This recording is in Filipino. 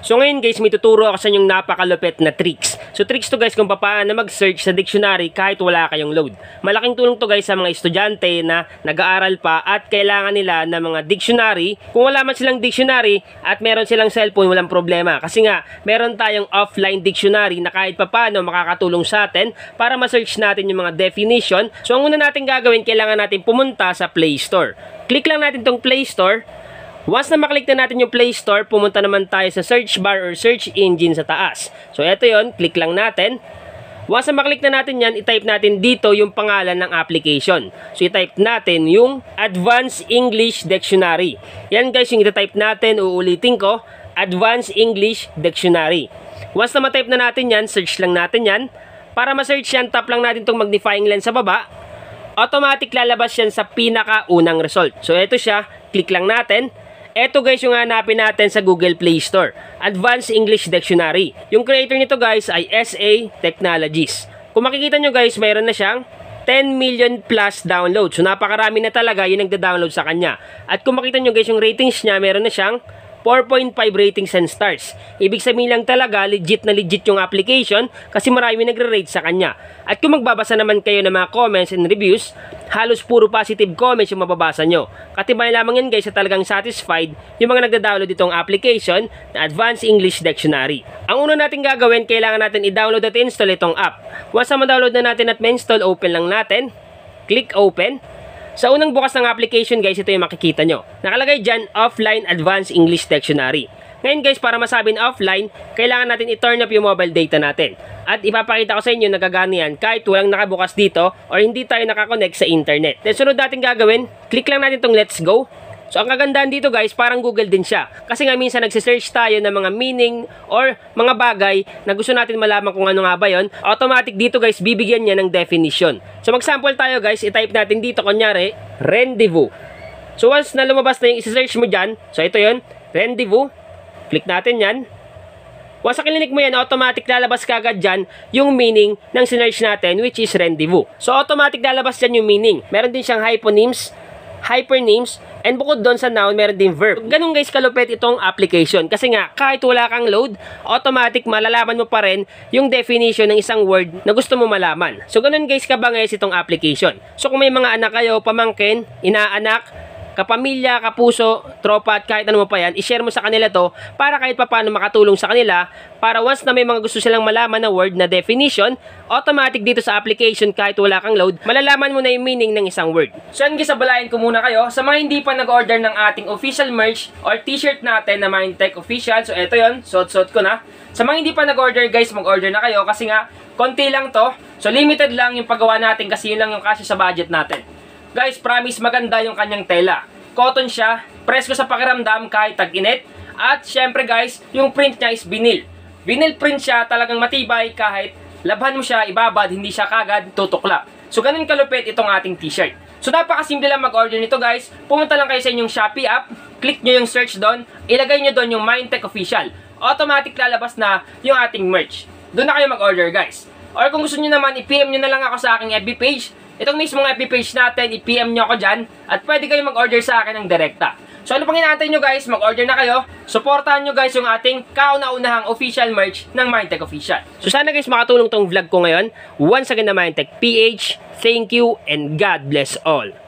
So ngayon guys, may tuturo ako sa inyong napakalupit na tricks. So tricks to guys kung paano mag-search sa dictionary kahit wala kayong load. Malaking tulong to guys sa mga estudyante na nag-aaral pa at kailangan nila ng mga dictionary. Kung wala man silang dictionary at meron silang cellphone, walang problema. Kasi nga, meron tayong offline dictionary na kahit paano makakatulong sa atin para ma-search natin yung mga definition. So ang una natin gagawin, kailangan natin pumunta sa Play Store. Click lang natin tong Play Store. Once na maklik na natin yung Play Store, pumunta naman tayo sa search bar or search engine sa taas. So, eto yon, click lang natin. Once na maklik na natin yan, itype natin dito yung pangalan ng application. So, itype natin yung Advanced English Dictionary. Yan guys, yung itatype natin, uulitin ko, Advanced English Dictionary. Once na matype na natin yan, search lang natin yan. Para ma-search yan, tap lang natin itong magnifying lens sa baba. Automatic lalabas yan sa pinakaunang result. So, eto siya, click lang natin. Ito guys yung hanapin natin sa Google Play Store. Advanced English Dictionary. Yung creator nito guys ay SA Technologies. Kung makikita nyo guys, mayroon na siyang 10 million plus download. So napakarami na talaga yung nagda-download sa kanya. At kung makita nyo guys yung ratings niya, meron na siyang 4.5 ratings and stars. Ibig sabihin lang talaga, legit na legit yung application kasi marami nagre-rate sa kanya. At kung magbabasa naman kayo ng mga comments and reviews, halos puro positive comments yung mababasa nyo. Katibay lamang yan guys sa talagang satisfied yung mga nagda-download itong application na Advanced English Dictionary. Ang una natin gagawin, kailangan natin i-download at install itong app. Once na ma-download na natin at ma-install, open lang natin. Click open. Sa unang bukas ng application guys, ito yung makikita nyo. Nakalagay dyan, Offline Advanced English Dictionary. Ngayon guys, para masabing offline, kailangan natin i-turn up yung mobile data natin. At ipapakita ko sa inyo na gagana yan kahit walang nakabukas dito or hindi tayo nakakonect sa internet. Then sunod natin gagawin, click lang natin itong let's go. So ang kagandahan dito guys, parang Google din siya. Kasi nga minsan nagsisearch tayo ng mga meaning or mga bagay na gusto natin malaman kung ano nga ba yun. Automatic dito guys, bibigyan niya ng definition. So mag-sample tayo guys, i-type natin dito kunyari, rendezvous. So once na lumabas na yung isi-search mo dyan, so ito yun, rendezvous. Click natin yan. Once na kilinik mo yan, automatic lalabas kagad dyan yung meaning ng sinearch natin which is rendezvous. So automatic lalabas dyan yung meaning. Meron din siyang hyponyms, hypernames, and bukod doon sa noun, meron din verb. Ganun guys kalupit itong application. Kasi nga, kahit wala kang load, automatic malalaman mo pa rin yung definition ng isang word na gusto mo malaman. So ganun guys kabangis itong application. So kung may mga anak kayo, pamangkin, inaanak, kapamilya, kapuso, tropa at kahit ano mo pa yan, i-share mo sa kanila to para kahit paano makatulong sa kanila para once na may mga gusto silang malaman na word na definition, automatic dito sa application kahit wala kang load, malalaman mo na yung meaning ng isang word. So yan guys, sabalayan ko muna kayo. Sa mga hindi pa nag-order ng ating official merch or t-shirt natin na Mindtech Official, so eto yon, suot-suot ko na. Sa mga hindi pa nag-order guys, mag-order na kayo kasi nga, konti lang to. So limited lang yung paggawa natin kasi yun lang yung kasya sa budget natin. Guys, promise maganda yung kanyang tela. Cotton siya, presko sa pakiramdam kahit tag-init. At syempre guys, yung print niya is vinyl. Vinyl print siya, talagang matibay kahit labhan mo siya, ibabad, hindi siya kagad tutuklap. So ganun kalupit itong ating t-shirt. So napakasimple lang mag-order nito guys. Pumunta lang kayo sa inyong Shopee app, click nyo yung search doon, ilagay nyo doon yung Mindtech Official. Automatic lalabas na yung ating merch. Doon na kayo mag-order guys. Or kung gusto nyo naman, i-PM nyo na lang ako sa aking FB page. Itong mismong FB page natin, i-PM nyo ako dyan. At pwede kayo mag-order sa akin ng direkta. So ano pang inaantay nyo guys, mag-order na kayo. Supportahan nyo guys yung ating kauna-unahang official merch ng Mindtech Official. So sana guys makatulong tong vlog ko ngayon. Once again na Mindtech PH, thank you and God bless all.